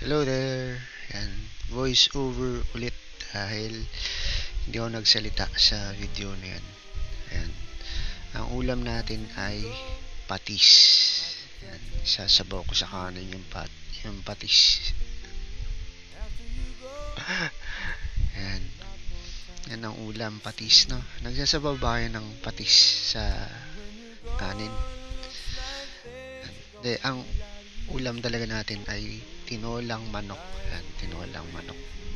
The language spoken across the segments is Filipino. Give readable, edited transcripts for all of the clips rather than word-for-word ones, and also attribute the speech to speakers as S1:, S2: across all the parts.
S1: Hello there. Yan, voice over ulit dahil hindi ako nagsalita sa video na yan. Ayan. Ang ulam natin ay patis. Yan, sasabaw ko sa kanin yung patis. Yan. Yan ang ulam, patis, no? Nagsasabaw ba kayo ng patis sa kanin? De, ang ulam talaga natin ay tinolang manok. Yan, tinolang manok.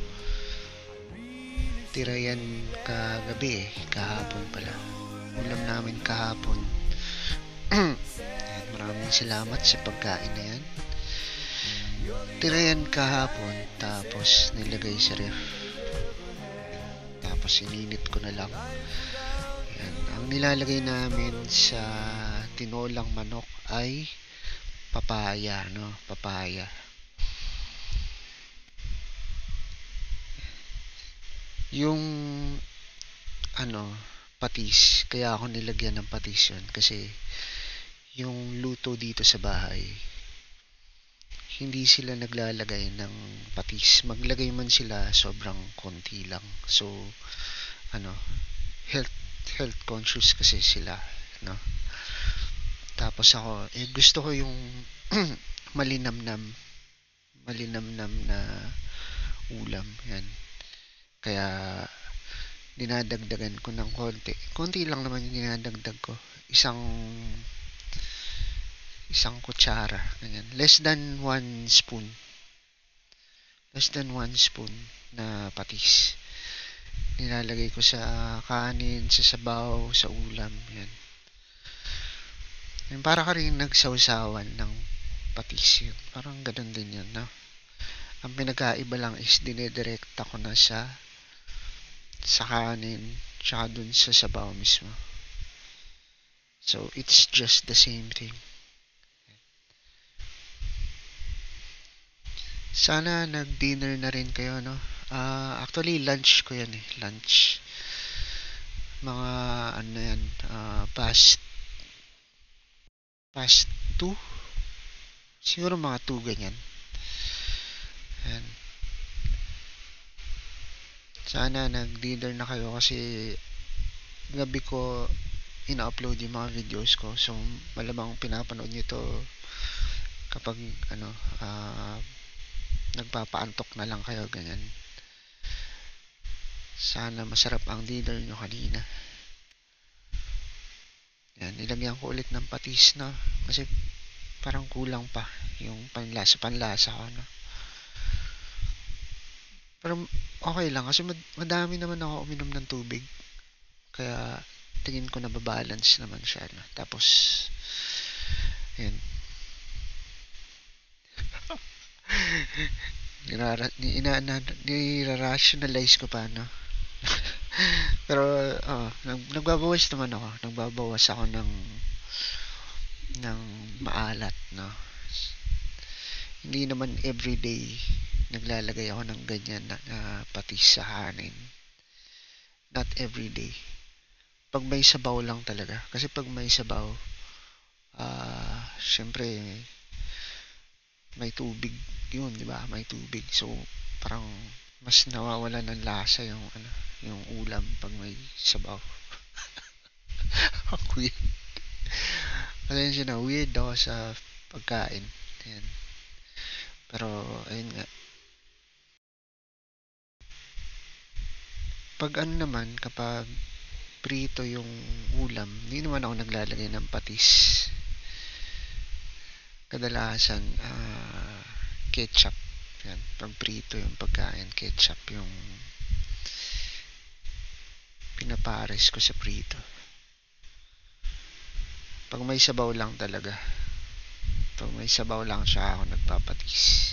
S1: Tira yan kagabi kahapon pala. Ulam namin kahapon. Yan, maraming salamat sa pagkain na yan. Tira yan kahapon, tapos nilagay sa ref. Tapos ininit ko na lang. Yan, ang nilalagay namin sa tinolang manok ay papaya, no? Papaya. Yung patis, kaya ako nilagyan ng patis yun kasi yung luto dito sa bahay, hindi sila naglalagay ng patis. Maglagay man sila, sobrang konti lang. So, health health conscious kasi sila, no? Tapos ako, gusto ko yung malinamnam, malinamnam na ulam, yan. Kaya, dinadagdagan ko ng konti. Konti lang naman yung dinadagdag ko. Isang kutsara, ganyan. Less than 1 spoon. Less than 1 spoon na patis. Nilalagay ko sa kanin, sa sabaw, sa ulam, yan. Yung para ka rin nagsawsawan ng patis yun. Parang ganun din yan, no? Ang pinagkaiba lang is dinedirekta ko na sa kanin tsaka dun sa sabaw mismo. So, it's just the same thing. Sana nag-dinner na rin kayo, no? Actually, lunch ko yan eh. Lunch. Mga, yan, past 2? Siguro mga 2 ganyan. Ayan. Sana nag-dinner na kayo kasi gabi ko ina-upload yung mga videos ko. So, malamang pinapanood nyo to kapag, nagpapaantok na lang kayo, ganyan. Sana masarap ang dinner nyo kanina. Yan, nilagyan ko ulit ng patis, no? Kasi parang kulang pa yung panlasa ko, no? Pero okay lang kasi madami naman ako uminom ng tubig. Kaya tingin ko na babalance naman siya, no? Tapos yan. Nira-rationalize ko pa, no? Pero nagbabawas naman ako. Nagbabawas ako ng maalat, no? Hindi naman everyday naglalagay ako ng ganyan na patis sa kanin. Not everyday. Pag may sabaw lang talaga. Kasi pag may sabaw, syempre may tubig yun, di ba? May tubig. So, parang mas nawawala ng lasa yung ulam pag may sabaw. Ang weird. Pasensya na, weird ako sa pagkain. Ayan. Pero, ayun nga. Pag naman, kapag prito yung ulam, hindi naman ako naglalagay ng patis. Kadalasan, ketchup. Yan, pag prito yung pagkain, ketchup yung pinapares ko sa prito. Pag may sabaw lang talaga. Pag may sabaw lang siya ako nagpapatis.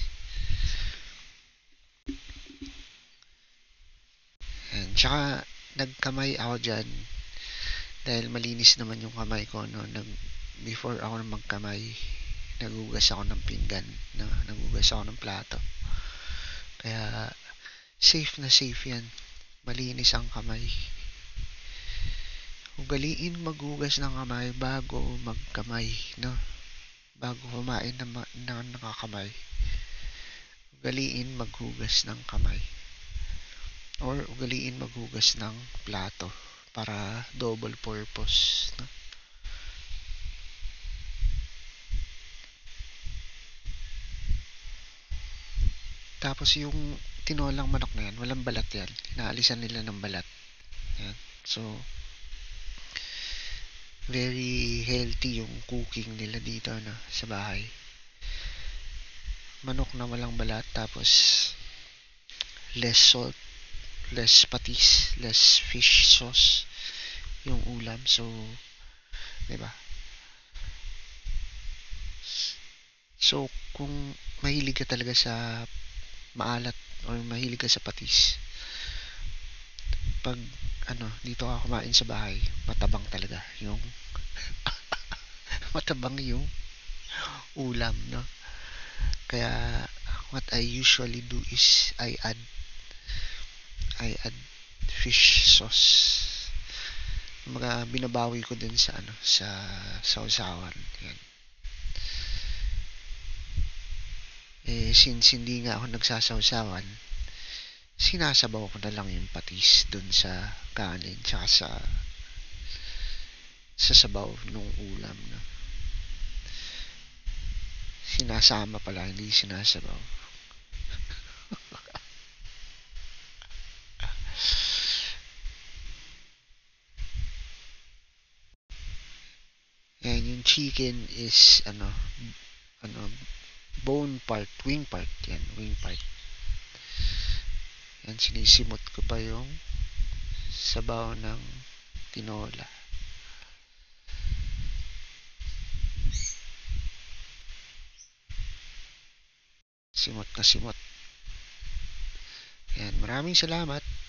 S1: Yan, tsaka nagkamay ako dyan dahil malinis naman yung kamay ko, no? Before ako magkamay, nagugas ako ng pinggan, no? Nagugas ako ng plato. Kaya safe na safe yan. Malinis ang kamay. Ugaliin maghugas ng kamay bago magkamay, no? Bago kumain na nakakamay. ugaliin maghugas ng kamay or ugaliin maghugas ng plato para double purpose, no? Tapos yung tinolang manok na yan, walang balat yan. Inaalisan nila ng balat. Yan. So, very healthy yung cooking nila dito na sa bahay. Manok na walang balat, tapos less salt, less patis, less fish sauce yung ulam. So, 'di ba? So, kung mahilig ka talaga sa maalat or mahilig ka sa patis, pag dito ka kumain sa bahay, matabang talaga yung matabang yung ulam, no? Kaya what I usually do is I add fish sauce. Mga binabawi ko din sa sa sausawan. Yan. Since hindi nga ako nagsasawsawan, sinasabaw ko na lang yung patis dun sa kanin tsaka sa sabaw nung ulam, no? Sinasama pala, hindi sinasabaw. And yung chicken is ano bone part, wing part, yan, wing part. Yan, sinisimot ko pa yung sabaw ng tinola. Simot na simot. Yan, maraming salamat.